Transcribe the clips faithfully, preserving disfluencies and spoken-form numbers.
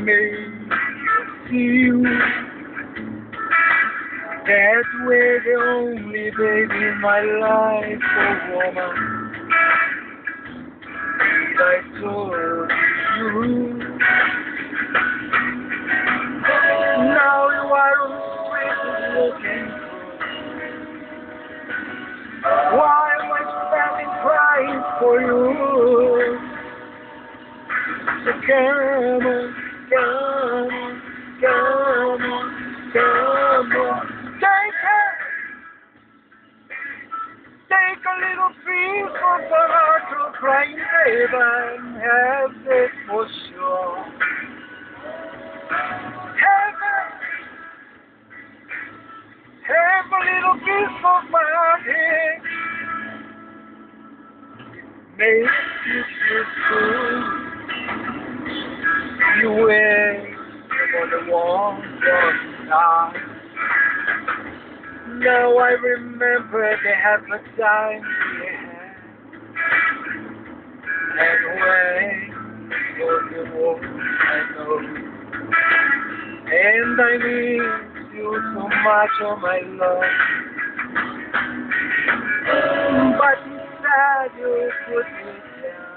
made you that way the only baby in my life, oh woman, I told you. Now you are on the street looking for. Why am I standing crying for you? So come on, come on, come on, come on. Take it! Take a little piece of the heart to crying, babe, and have it for sure. Have it! Have a little piece of my heart here. Make you feel good. You wait for the warm side. Now I remember the happy times we had. And when for the war I know. And I miss you so much, oh my love. But instead you put me down.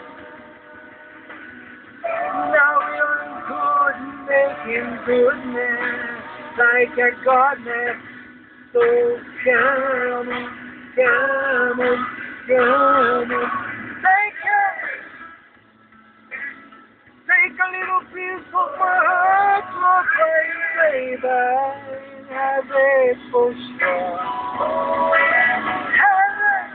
Now you're good, making goodness like a goddess. So come on, come on, come on. Take it. Take a little piece of my heart, so crazy, baby. Have it for sure. Have it.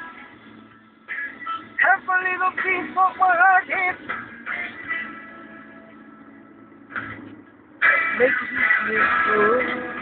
Have a little piece of my heart here. Make you feel good.